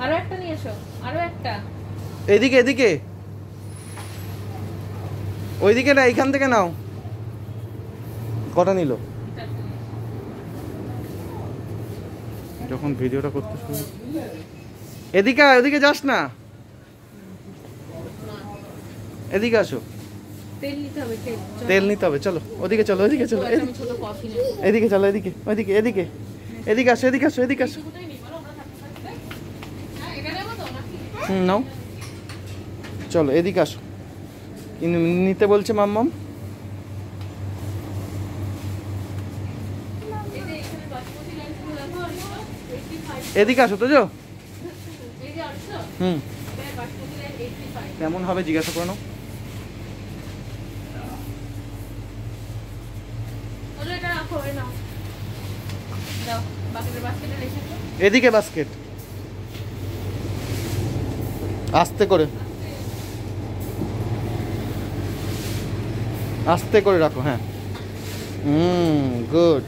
আরো একটা নিয়ে এসো, আরো একটা। এদিকে এদিকে, ওইদিকে না, এইখান থেকে নাও। কটা নিল? যখন ভিডিওটা করতে শুরু, এদিকে ওদিকে যাস না, এদিকে আসো। তেল নিতে হবে, তেল নিতে হবে, চলো ওদিকে চলো, ওদিকে চলো, এদিকে চলো, এদিকে ওইদিকে, এদিকে এদিকে আসো, এদিকে আসো, এদিকে আসো। নাও, চলো এদিকে আসো। নিতে বলছে মাম্মাম। এদিকে আসো তো যো। কেমন হবে জিজ্ঞাসা করে নাও। এদিকে বাস্কেট, আস্তে করে, আস্তে করে রাখো। হ্যাঁ, গুড।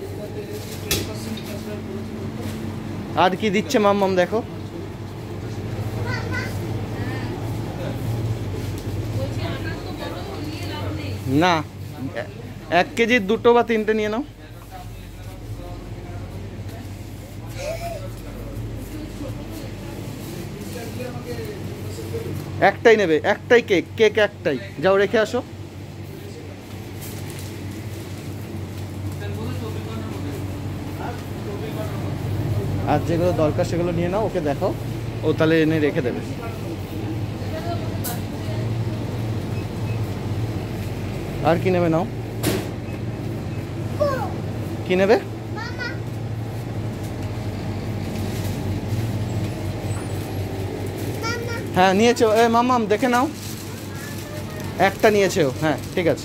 আর কি দিচ্ছে মাম্মাম দেখো। না, 1 কেজির 2 বা 3টে নিয়ে নাও। একটাই নেবে, একটাই কেক, কেক একটাই। যাও রেখে আসো। আর যেগুলো দরকার সেগুলো নিয়ে নাও, ওকে দেখাও, ও তাহলে এনে রেখে দেবে। আর কি নেবে নাও, কি নেবে? হ্যাঁ নিয়েছো, এ মাম্মাম দেখে নাও, একটা নিয়েছে ও। হ্যাঁ ঠিক আছে,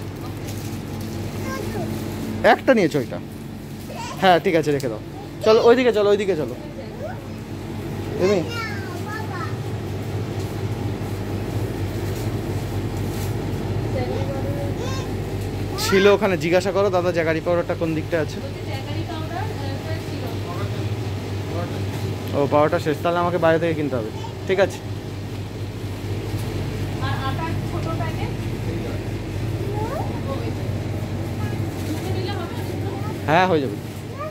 একটা নিয়েছো ওইটা। হ্যাঁ ঠিক আছে, রেখে দাও। চলো ওইদিকে চলো, ওইদিকে চলো। তুমি ছিল ওখানে, জিজ্ঞাসা করো দাদা জ্যাগারি পাউডারটা কোন দিকটা আছে। ও পাউডারটা শেষ, তাহলে আমাকে বাইরে থেকে কিনতে হবে। ঠিক আছে, হ্যাঁ হয়ে যাবে।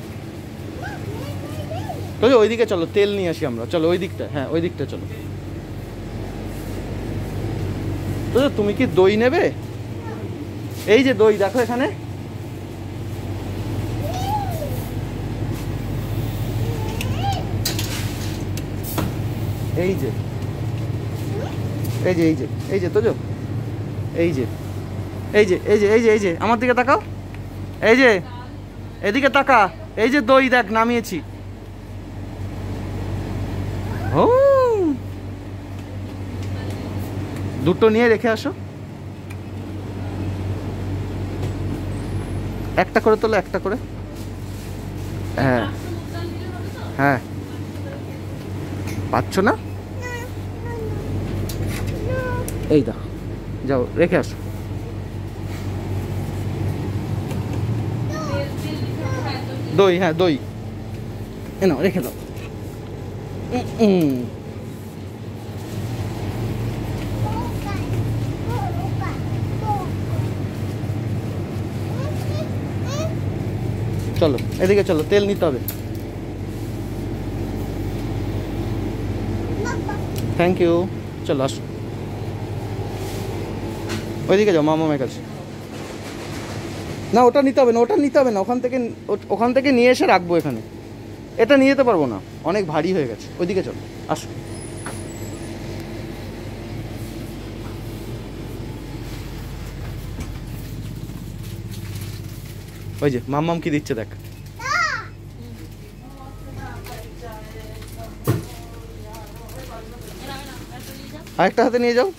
তো ওইদিকে চলো, তেল নিয়ে আসি আমরা। চলো ওই দিকটা, হ্যাঁ ওই দিকটা চলো। তো তুমি কি দই নেবে? এই যে দই দেখো এখানে, এই যে এই যে এই যে এই যে তোজো, এই যে এই যে এই যে এই যে এই যে আমার দিকে তাকাও, এই যে এদিকে তাকা, এই যে দই দেখ নামিয়েছি। ও, দুটো নিয়ে রেখে আসো। একটা করে তোলো, একটা করে। হ্যাঁ হ্যাঁ, পাচ্ছ না? এই দাও, যাও রেখে আসো। দই, হ্যাঁ দই এ নাও, রেখে দাও। চলো এদিকে চলো, তেল নিতে হবে। Thank you. চলো আসো, ওইদিকে যাও মামামের কাছে। না ওটা নিতে হবে না, ওটা নিতে হবে না, ওখান থেকে নিয়ে এসে রাখবো এখানে। এটা নিয়ে যেতে পারবো না, অনেক ভারী হয়ে গেছে। ওইদিকে চলো, আসো। ওই যে মাম্মাম কি দিচ্ছে দেখ। আরেকটা হাতে নিয়ে যাও।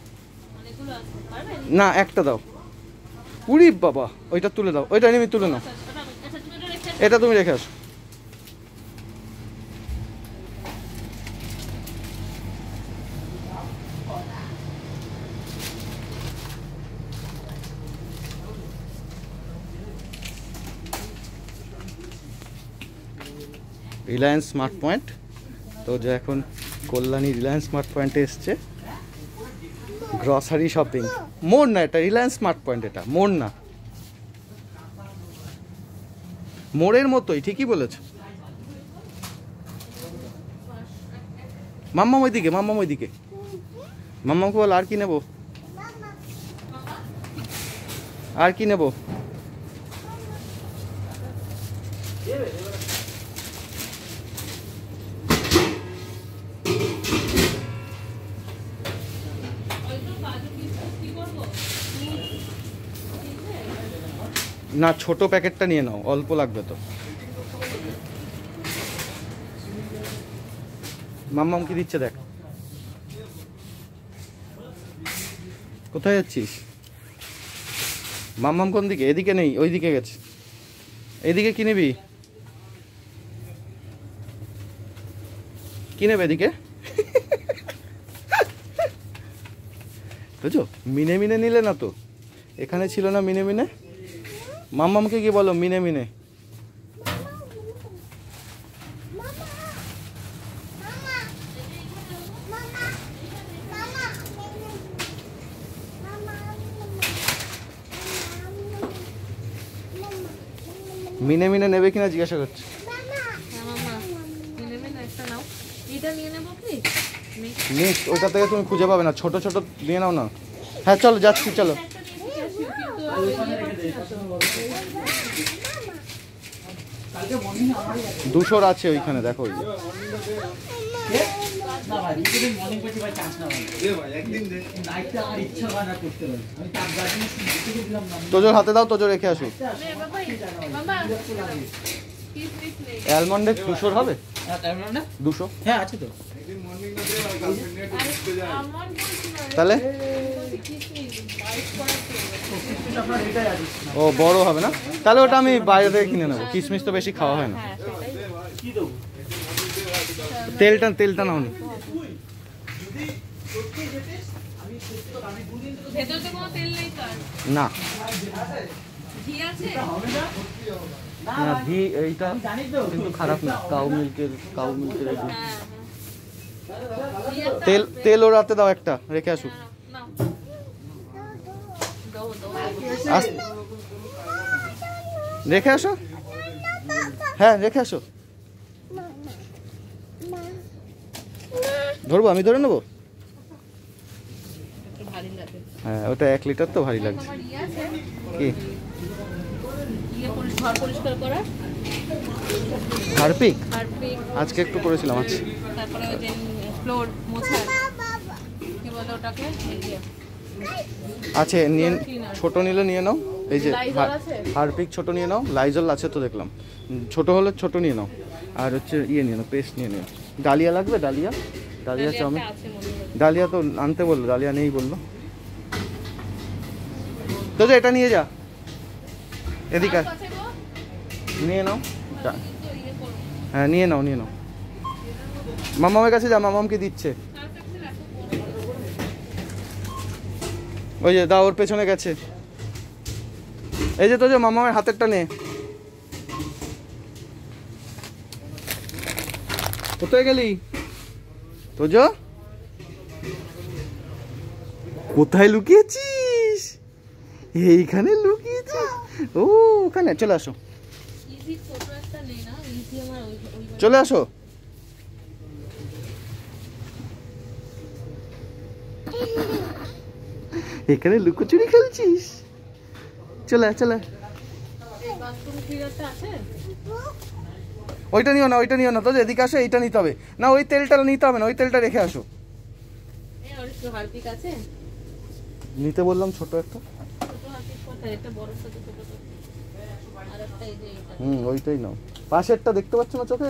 না একটা দাও। উরি বাবা, ওইটা তুলে দাও, ওইটা নিয়ে তুলে নাও। এটা তুমি রেখে আসো। Reliance Smart Point. তো যে এখন কল্যাণী রিলায়েন্স স্মার্ট পয়েন্টে এসছে গ্রসারি শপিং। মোড় না এটা, রিলায়েন্স স্মার্ট পয়েন্ট, এটা মোড় না, মোড়ের মতোই, ঠিকই বলেছ। মাম্মাম ওইদিকে, মাম্মাম ওইদিকে, মাম্মামকে বল আর কি নেবো, আর কি নেবো। না ছোট প্যাকেটটা নিয়ে নাও, অল্প লাগবে তো। মাম্মাম কি দিচ্ছে দেখ। কোথায় যাচ্ছিস? মাম্মাম কোন দিকে? এদিকে নেই, ওই দিকে গেছে। এদিকে কি নিবি? কি নেবে এদিকে? বুঝছো, মিনে মিনে নিলে না তো, এখানে ছিল না মিনে মিনে। মাম্মামকে কি বলো মিনে মিনে? মিনে মিনে নেবে কিনা জিজ্ঞাসা করছে। নেক্সট ওইটা থেকে তুমি খুঁজে পাবে না, ছোট ছোট নিয়ে নাও না। হ্যাঁ চলো যাচ্ছি, চলো। 200 আছে ওইখানে, দেখো। তোজোর হাতে দাও, তোজো রেখে আসো। অ্যালমন্ডের 200 হবে? 200? হ্যাঁ আছে তো। তাহলে ও বড় হবে না, তাহলে ওটা আমি বাইরে থেকে কিনে নেবো। কিশমিশ তো বেশি খাওয়া হয় না। তেলটা নাও নি। না না ঘি এইটা কিন্তু খারাপ না, কাউ মিল্কের তেল ওর হাতে দাও, একটা রেখে আসুক। রেখে আসো, হ্যাঁ রেখে আসো। ধরবো, আমি ধরে নেবো। হ্যাঁ ওটা 1 লিটার তো ভারী লাগছে। কি হারপিক? আজকে একটু করেছিলাম। আচ্ছা তারপরে ওই যে ফ্লোর মোছা কি বলে ওটাকে, আছে নিয়ে, ছোট নিলে নিয়ে নাও। এই যে হারপিক ছোট নিয়ে নাও, লাইজল আছে তো দেখলাম। ছোট হলে ছোট নিয়ে নাও, আর হচ্ছে ইয়ে নিয়ে নাও, পেস্ট নিয়ে নাও। ডালিয়া লাগবে? ডালিয়া চাউমিন, ডালিয়া তো আনতে বললো, ডালিয়া নেই বললো। তো এটা নিয়ে যা, এদিকে নিয়ে নাও। হ্যাঁ নিয়ে নাও। মামামের কাছে যা, মামামকে দিচ্ছে। ওই যে দা, ওর পেছনে গেছে। এই যে তো যে মামামের হাতেরটা নে। কোথায় গেলি তোজো? কোথায় লুকিয়েছিস? এইখানে লুকিয়েছিস? ও ওখানে, চলে আসো, চলে আসো। এখানে লুকোচুরি খেলছিস? চলে। ওইটা নিও না তো, এদিকে আসো। এইটা নিতে হবে না, ওই তেলটা নিতে হবে না, ওই তেলটা রেখে আসো। নিতে বললাম ছোট একটা। ওইটাই নাও। পাশেরটা দেখতে পাচ্ছ না চোখে?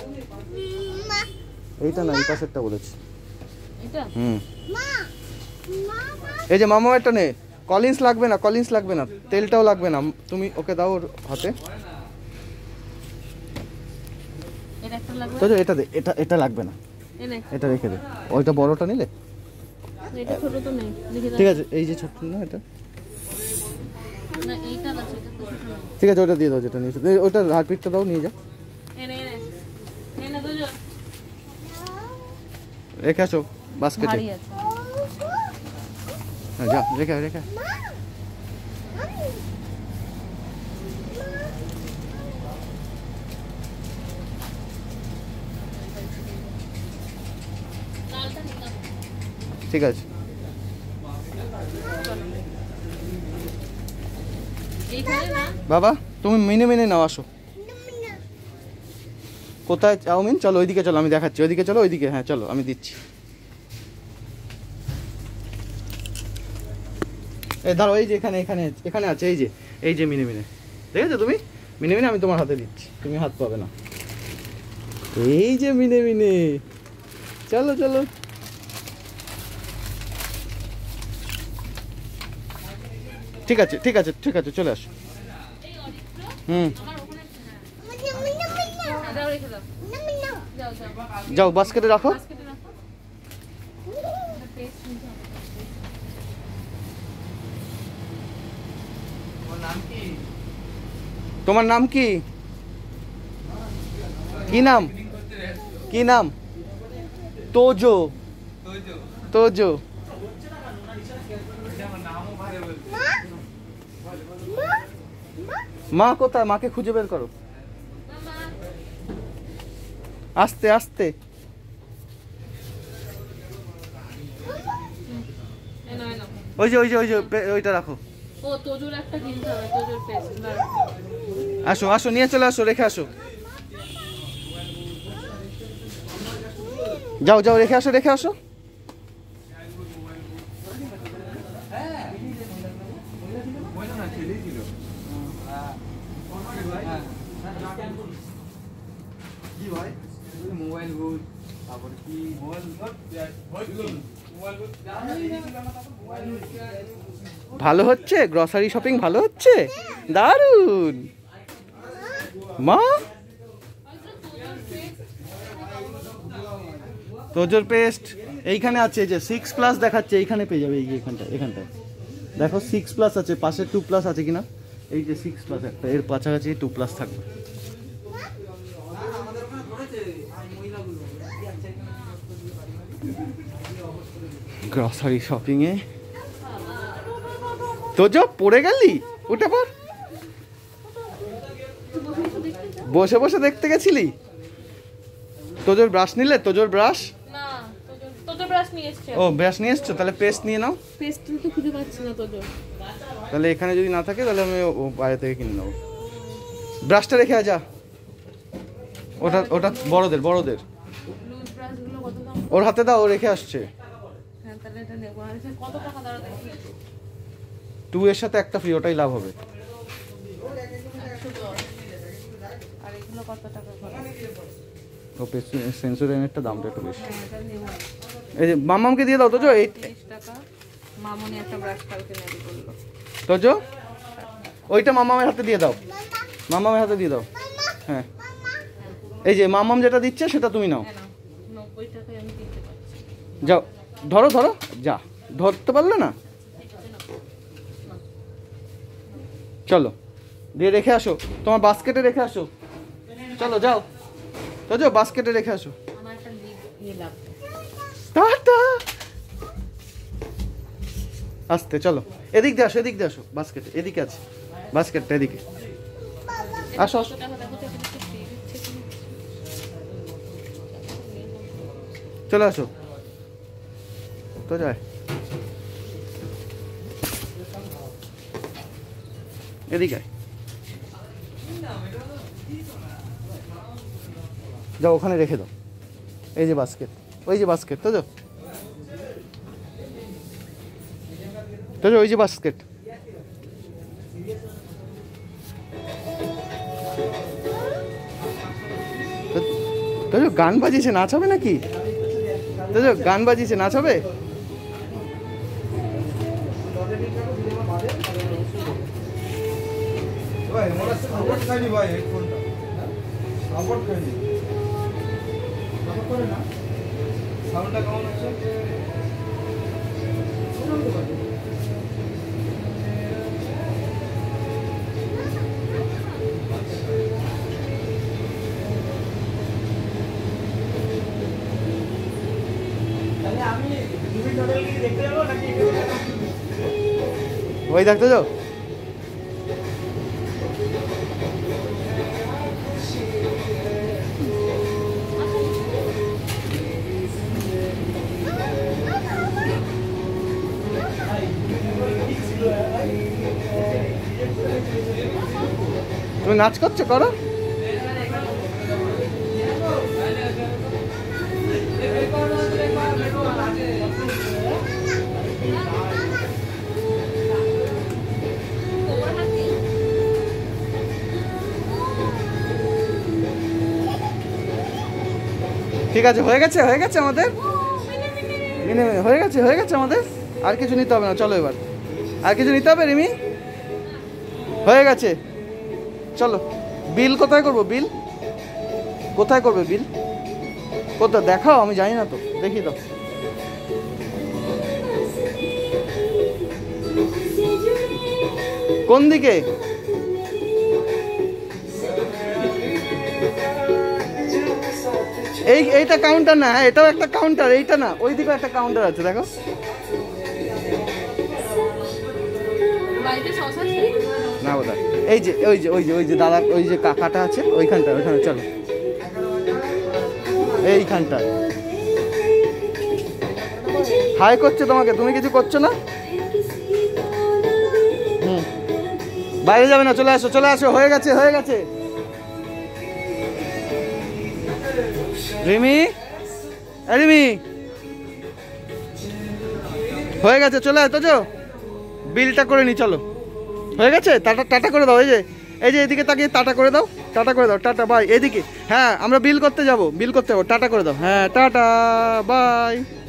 এইটা না, এই পাশেরটা বলেছি। এই যে মামামেরটা নে। কলিন্স লাগবে না, তেলটাও লাগবে না। তুমি ওকে দাও ওর হাতে। তো এটা দে, এটা লাগবে না, এটা রেখে দে। ওইটা বড়টা নিলে ঠিক আছে। এই যে ছোট না, এটা ঠিক আছে, ওটা দিয়ে দাও যেটা নিয়েছো। ওটা হারপিকটা দাও, নিয়ে যা। রেখে আসো বাস্কেটে। ভারী আছে। হ্যাঁ যা রেখে রেখে। ঠিক আছে বাবা, তুমি মিনে মিনে নাও, আসো। কোথায় চাউমিন? চলো ওইদিকে চলো, আমি দেখাচ্ছি। ওইদিকে চলো, ওইদিকে। হ্যাঁ চলো, আমি দিচ্ছি। এই ধরো, এই যে এখানে এখানে এখানে আছে, এই যে মিনে মিনে, দেখেছো তুমি? মিনে মিনে আমি তোমার হাতে দিচ্ছি, তুমি হাত পাবে না। এই যে মিনে মিনে, চলো চলো। ঠিক আছে ঠিক আছে ঠিক আছে, চলে আসো। যাও বাস্কেটে রাখো। তোমার নাম কি? কি নাম? কি নাম? তোজো। তোজো। মা কোথায়? মাকে খুঁজে বের করো, আস্তে আস্তে। ওই যে ওই যে ওই যে ওইটা রাখো। ও তোজোর একটা কিনতে হবে, তোজোর পেস্ট। আসো আসো, নিয়ে চলে আসো, রেখে আসো। যাও যাও, রেখে আসো রেখে আসো। ভালো হচ্ছে, গ্রসারি শপিং ভালো হচ্ছে, দারুন। মা তোজোর পেস্ট এইখানে আছে, যে 6+ দেখাচ্ছে, এইখানে পেয়ে যাবে। এই যে এখানটায় দেখো 6+ আছে, পাশে 2+ আছে কিনা। এই যে 6+ একটা, এর কাছাকাছি 2+ থাকবে। গ্রসারি শপিং এ তোজো পড়ে গেলি, উঠে পড়। বসে বসে দেখতে গেছিলি? তোজোর ব্রাশ নিলে? তোজোর ব্রাশ? না, তোজোর ব্রাশ নিয়ে এসেছে। ও ব্রাশ নিয়ে এসছো, তাহলে পেস্ট নিয়ে নাও। পেস্ট তো খুঁজে পাচ্ছি না তোজোর। তাহলে এখানে যদি না থাকে তাহলে আমি বাইরে থেকে কিনে নেবো। ব্রাশটা রেখে যা, ওটা ওটা বড়দের। লুজ ব্রাশগুলো কত দাম? ওর হাতে দাও, ও রেখে আসছে। হ্যাঁ তাহলে এটা নেব। আর কত টাকা দাঁড়াতে? 2 এর সাথে একটা ফ্রি, ওটাই লাভ হবে। 110। আর এগুলো কত টাকা করে? ও সেন্সরের দামটা একটু বেশি। হ্যাঁ এটা নেব। এই যে মামামকে দিয়ে দাও তোজো, 30 টাকা। মামনি একটা ব্রাশ কালকে নেবে বললো। তোজো ওইটা মামামের হাতে দিয়ে দাও, মামামের হাতে দিয়ে দাও। হ্যাঁ এই যে মামাম যেটা দিচ্ছে সেটা তুমি নাও। 90 টাকায় আমি কিনতে পারছি। যাও ধরো ধরো, যা ধরতে পারলে না, চলো দিয়ে রেখে আসো, তোমার বাস্কেটে রেখে আসো। চলো যাও তোজো, বাস্কেটে রেখে আসো। আমার একটা ইয়ে লাগবে। টাটা। আস্তে চলো, এদিক দিয়ে আসো, এদিক দিয়ে আসো। বাস্কেট এদিকে আছে, বাস্কেটটা এদিকে। আসো আসো, চলে আসো তো যায়। এদিকে যাও, ওখানে রেখে দাও। এই যে বাস্কেট, ওই যে বাস্কেট তোজো, তোজো ওই যে বাস্কেট। তোজো গান বাজিয়েছে, নাচ হবে নাকি? তোজো গান বাজিয়েছে, নাচ হবে? ওই দেখতে যাও। তুমি নাচ করছো, করো। ঠিক আছে, হয়ে গেছে, হয়ে গেছে আমাদের, হয়ে গেছে আমাদের। আর কিছু নিতে হবে না, চলো এবার। আর কিছু নিতে হবে রিমি? হয়ে গেছে, চলো। বিল কোথায় করবো? বিল কোথায় করবে? বিল কোথায় দেখাও, আমি জানি না তো, দেখি তো। কোন দিকে? এইটা কাউন্টার না, হ্যাঁ এটাও একটা কাউন্টার, এইটা না, ওই দিকেও একটা কাউন্টার আছে, দেখো। না বোধ হয়, এই যে ওই যে দাদা, ওই যে কাকাটা আছে ওইখানটা, ওইখানে চলো, এইখানটা। হাই করছে তোমাকে, তুমি কিছু করছো না। বাইরে যাবে না, চলে আসো, চলে আসো, হয়ে গেছে, হয়ে গেছে। রিমি, রিমি, হয়ে গেছে, চলে আসো। তো বিলটা করে নি, চলো। হয়ে গেছে, টাটা টাটা করে দাও। এই যে এদিকে তাকিয়ে টাটা করে দাও, টাটা করে দাও, টাটা বাই। এদিকে, হ্যাঁ আমরা বিল করতে যাবো, বিল করতে যাবো, টাটা করে দাও। হ্যাঁ টাটা বাই।